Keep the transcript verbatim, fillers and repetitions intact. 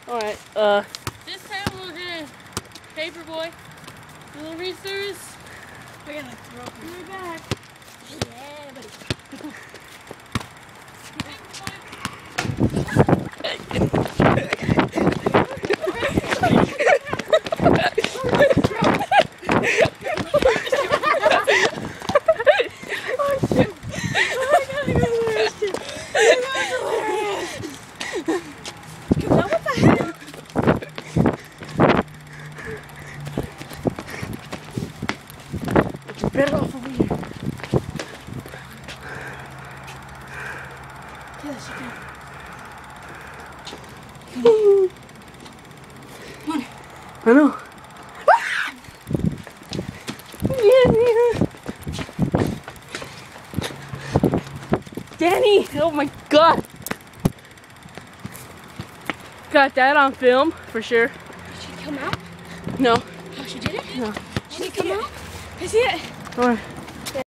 Alright, uh... This time we're gonna paperboy. Little research. We're gonna throw up in my back. Yeah, buddy. Better off over here. Yes, you can. Come on. I know. Danny! Oh my god! Got that on film for sure. Did she come out? No. Oh, she did it? No. Did she come out? I see it. Alright.